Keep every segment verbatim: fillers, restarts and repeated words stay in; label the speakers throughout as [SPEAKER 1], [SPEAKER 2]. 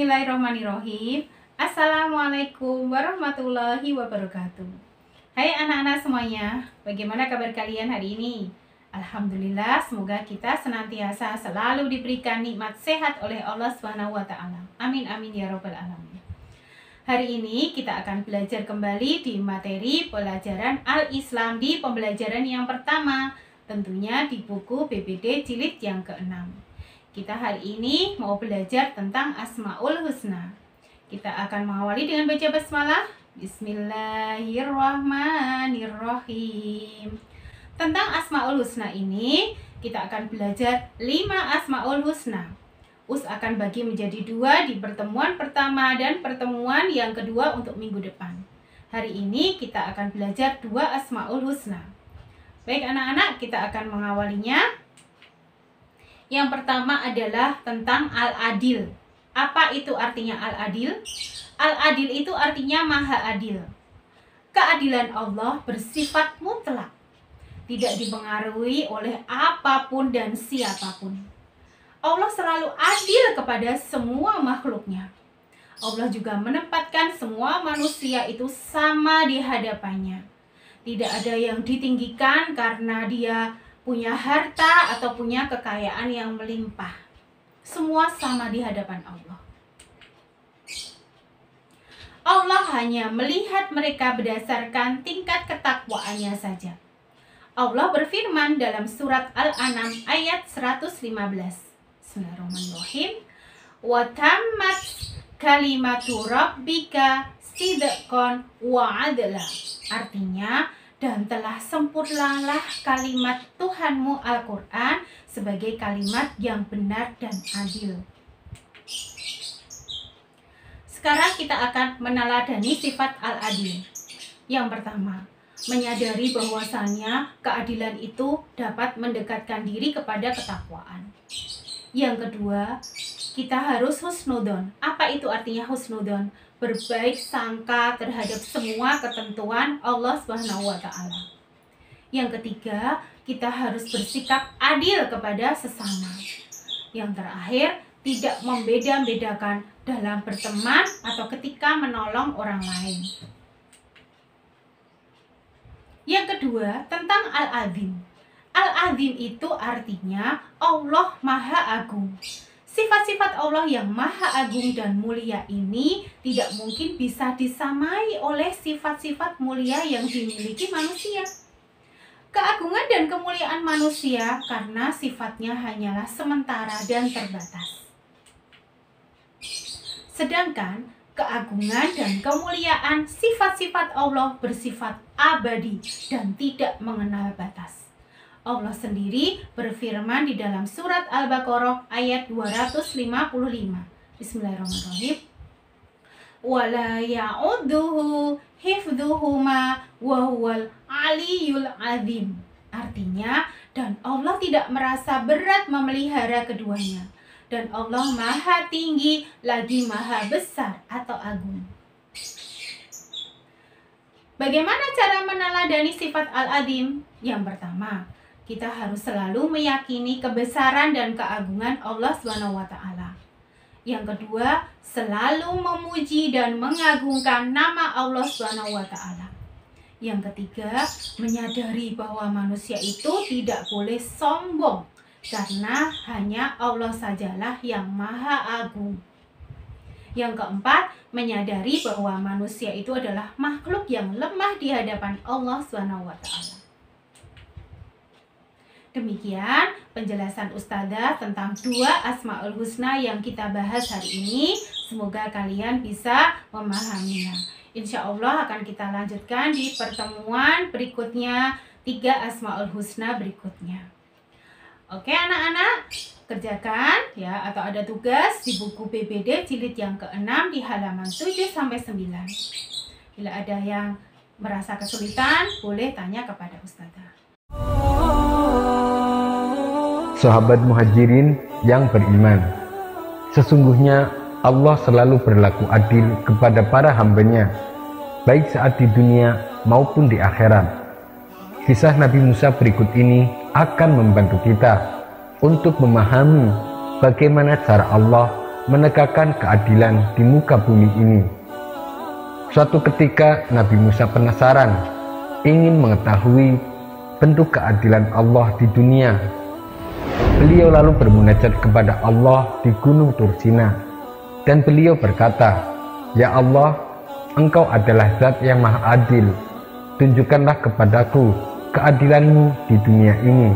[SPEAKER 1] Bismillahirrahmanirrahim. Assalamualaikum warahmatullahi wabarakatuh. Hai anak-anak semuanya, bagaimana kabar kalian hari ini? Alhamdulillah, semoga kita senantiasa selalu diberikan nikmat sehat oleh Allah subhanahu wa taala. Amin amin ya rabbal alamin. Hari ini kita akan belajar kembali di materi pelajaran Al-Islam di pembelajaran yang pertama, tentunya di buku B P D jilid yang keenam. Kita hari ini mau belajar tentang Asmaul Husna. Kita akan mengawali dengan baca basmalah. Bismillahirrahmanirrahim. Tentang Asmaul Husna ini, kita akan belajar lima Asmaul Husna. Us akan bagi menjadi dua di pertemuan pertama dan pertemuan yang kedua untuk minggu depan. Hari ini kita akan belajar dua Asmaul Husna. Baik anak-anak, kita akan mengawalinya. Yang pertama adalah tentang Al-Adil. Apa itu artinya Al-Adil? Al-Adil itu artinya Maha Adil. Keadilan Allah bersifat mutlak, tidak dipengaruhi oleh apapun dan siapapun. Allah selalu adil kepada semua makhluknya. Allah juga menempatkan semua manusia itu sama di hadapannya. Tidak ada yang ditinggikan karena dia punya harta atau punya kekayaan yang melimpah. Semua sama di hadapan Allah. Allah hanya melihat mereka berdasarkan tingkat ketakwaannya saja. Allah berfirman dalam surat Al-An'am ayat seratus lima belas. Bismillahirrahmanirrahim. Wa tammat kalimatu rabbika sidqan wa adla. Artinya, dan telah sempurnalah kalimat Tuhanmu Al-Quran sebagai kalimat yang benar dan adil. Sekarang kita akan meneladani sifat Al-Adil. Yang pertama, menyadari bahwasanya keadilan itu dapat mendekatkan diri kepada ketakwaan. Yang kedua, kita harus husnudon. Apa itu artinya husnudon? Berbaik sangka terhadap semua ketentuan Allah subhanahu wa taala. Yang ketiga, kita harus bersikap adil kepada sesama. Yang terakhir, tidak membeda-bedakan dalam berteman atau ketika menolong orang lain. Yang kedua, tentang Al-Azim. Al-Azim itu artinya Allah Maha Agung. Sifat-sifat Allah yang maha agung dan mulia ini tidak mungkin bisa disamai oleh sifat-sifat mulia yang dimiliki manusia. Keagungan dan kemuliaan manusia karena sifatnya hanyalah sementara dan terbatas. Sedangkan keagungan dan kemuliaan sifat-sifat Allah bersifat abadi dan tidak mengenal batas. Allah sendiri berfirman di dalam surat Al-Baqarah ayat dua ratus lima puluh lima. Bismillahirrahmanirrahim. Wala ya'udduhu hifdhuhuma wa huwal aliyul azim. Artinya, dan Allah tidak merasa berat memelihara keduanya. Dan Allah maha tinggi lagi maha besar atau agung. Bagaimana cara meneladani sifat Al-Azim? Yang pertama, kita harus selalu meyakini kebesaran dan keagungan Allah subhanahu wa taala. Yang kedua, selalu memuji dan mengagungkan nama Allah subhanahu wa taala. Yang ketiga, menyadari bahwa manusia itu tidak boleh sombong karena hanya Allah sajalah yang maha agung. Yang keempat, menyadari bahwa manusia itu adalah makhluk yang lemah di hadapan Allah subhanahu wa taala. Demikian penjelasan Ustazah tentang dua Asmaul Husna yang kita bahas hari ini. Semoga kalian bisa memahaminya. Insya Allah akan kita lanjutkan di pertemuan berikutnya, tiga Asmaul Husna berikutnya. Oke anak-anak, kerjakan ya, atau ada tugas di buku B P D jilid yang keenam di halaman tujuh sampai sembilan. Bila ada yang merasa kesulitan, boleh tanya kepada Ustazah.
[SPEAKER 2] Sahabat muhajirin yang beriman, sesungguhnya Allah selalu berlaku adil kepada para hambanya, baik saat di dunia maupun di akhirat. Kisah Nabi Musa berikut ini akan membantu kita untuk memahami bagaimana cara Allah menegakkan keadilan di muka bumi ini. Suatu ketika Nabi Musa penasaran, ingin mengetahui bentuk keadilan Allah di dunia. Beliau lalu bermunajat kepada Allah di Gunung Tursina, dan beliau berkata, "Ya Allah, Engkau adalah Zat yang Maha Adil. Tunjukkanlah kepadaku keadilanmu di dunia ini."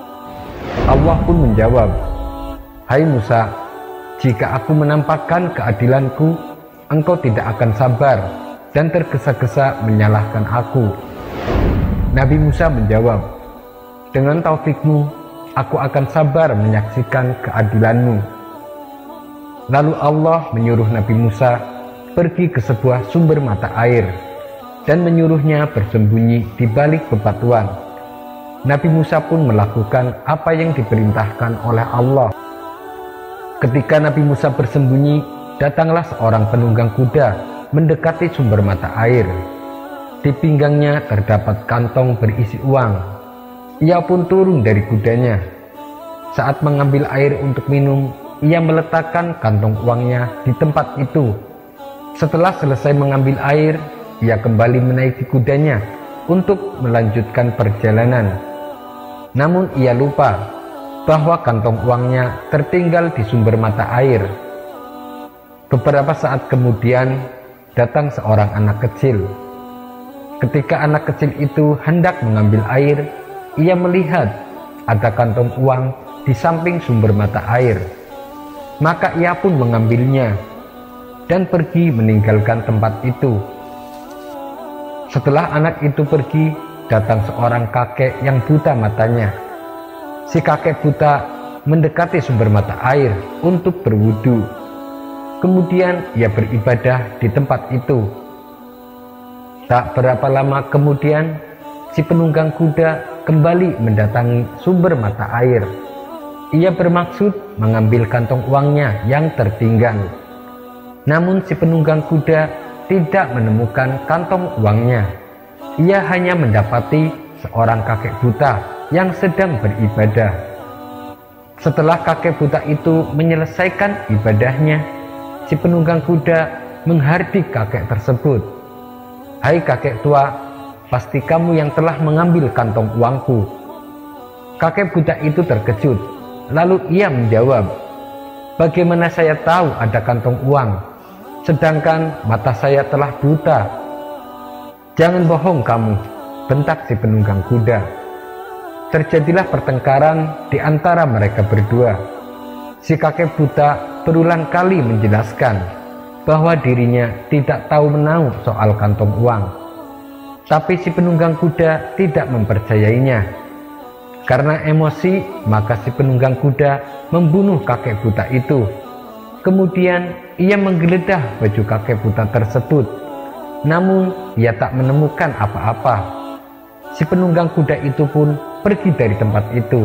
[SPEAKER 2] Allah pun menjawab, "Hai Musa, jika aku menampakkan keadilanku, engkau tidak akan sabar dan tergesa-gesa menyalahkan aku." Nabi Musa menjawab, "Dengan taufikmu, aku akan sabar menyaksikan keadilanmu." Lalu Allah menyuruh Nabi Musa pergi ke sebuah sumber mata air dan menyuruhnya bersembunyi di balik bebatuan. Nabi Musa pun melakukan apa yang diperintahkan oleh Allah. Ketika Nabi Musa bersembunyi, datanglah seorang penunggang kuda mendekati sumber mata air. Di pinggangnya terdapat kantong berisi uang. Ia pun turun dari kudanya. Saat mengambil air untuk minum, ia meletakkan kantong uangnya di tempat itu. Setelah selesai mengambil air, ia kembali menaiki kudanya untuk melanjutkan perjalanan. Namun ia lupa bahwa kantong uangnya tertinggal di sumber mata air. Beberapa saat kemudian datang seorang anak kecil. Ketika anak kecil itu hendak mengambil air, ia melihat ada kantong uang di samping sumber mata air. Maka ia pun mengambilnya dan pergi meninggalkan tempat itu. Setelah anak itu pergi, datang seorang kakek yang buta matanya. Si kakek buta mendekati sumber mata air untuk berwudu. Kemudian ia beribadah di tempat itu. Tak berapa lama kemudian, si penunggang kuda kembali mendatangi sumber mata air. Ia bermaksud mengambil kantong uangnya yang tertinggal. Namun si penunggang kuda tidak menemukan kantong uangnya. Ia hanya mendapati seorang kakek buta yang sedang beribadah. Setelah kakek buta itu menyelesaikan ibadahnya, si penunggang kuda menghardik kakek tersebut. "Hai kakek tua, pasti kamu yang telah mengambil kantong uangku." Kakek buta itu terkejut, lalu ia menjawab, "Bagaimana saya tahu ada kantong uang, sedangkan mata saya telah buta?" "Jangan bohong kamu," bentak si penunggang kuda. Terjadilah pertengkaran di antara mereka berdua. Si kakek buta berulang kali menjelaskan bahwa dirinya tidak tahu menahu soal kantong uang. Tapi si penunggang kuda tidak mempercayainya. Karena emosi, maka si penunggang kuda membunuh kakek buta itu. Kemudian ia menggeledah baju kakek buta tersebut. Namun ia tak menemukan apa-apa. Si penunggang kuda itu pun pergi dari tempat itu.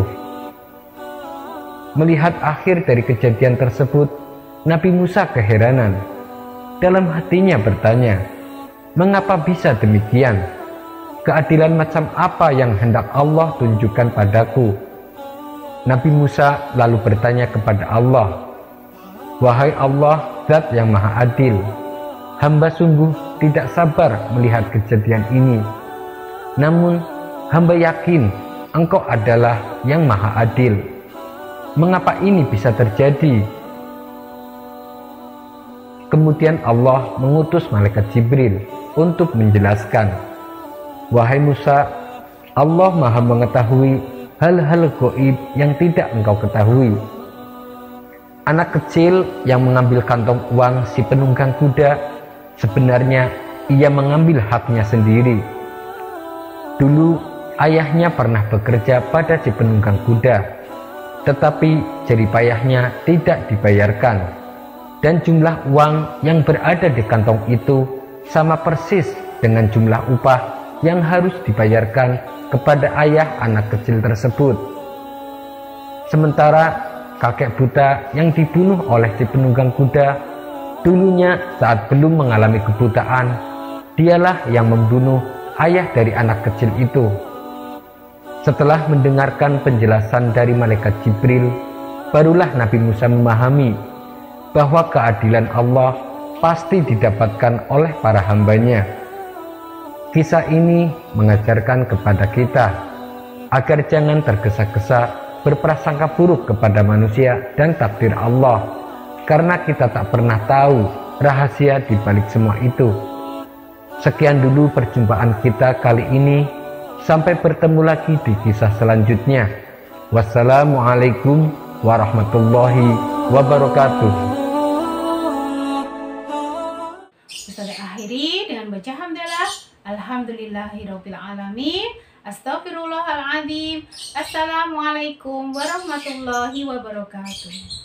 [SPEAKER 2] Melihat akhir dari kejadian tersebut, Nabi Musa keheranan. Dalam hatinya bertanya, "Mengapa bisa demikian? Keadilan macam apa yang hendak Allah tunjukkan padaku?" Nabi Musa lalu bertanya kepada Allah, "Wahai Allah, Zat yang Maha Adil, hamba sungguh tidak sabar melihat kejadian ini. Namun hamba yakin Engkau adalah yang Maha Adil. Mengapa ini bisa terjadi?" Kemudian Allah mengutus malaikat Jibril untuk menjelaskan, "Wahai Musa, Allah Maha mengetahui hal-hal gaib yang tidak engkau ketahui." Anak kecil yang mengambil kantong uang si penunggang kuda, sebenarnya ia mengambil haknya sendiri. Dulu ayahnya pernah bekerja pada si penunggang kuda, tetapi jerih payahnya tidak dibayarkan, dan jumlah uang yang berada di kantong itu sama persis dengan jumlah upah yang harus dibayarkan kepada ayah anak kecil tersebut. Sementara kakek buta yang dibunuh oleh si penunggang kuda, dulunya saat belum mengalami kebutaan, dialah yang membunuh ayah dari anak kecil itu. Setelah mendengarkan penjelasan dari malaikat Jibril, barulah Nabi Musa memahami bahwa keadilan Allah pasti didapatkan oleh para hambanya. Kisah ini mengajarkan kepada kita agar jangan tergesa-gesa berprasangka buruk kepada manusia dan takdir Allah, karena kita tak pernah tahu rahasia di balik semua itu. Sekian dulu perjumpaan kita kali ini. Sampai bertemu lagi di kisah selanjutnya. Wassalamualaikum warahmatullahi wabarakatuh.
[SPEAKER 1] Ustazah akhiri dengan baca hamdalah. Alhamdulillahirabbil alamin. Astaghfirullahaladzim. Assalamualaikum warahmatullahi wabarakatuh.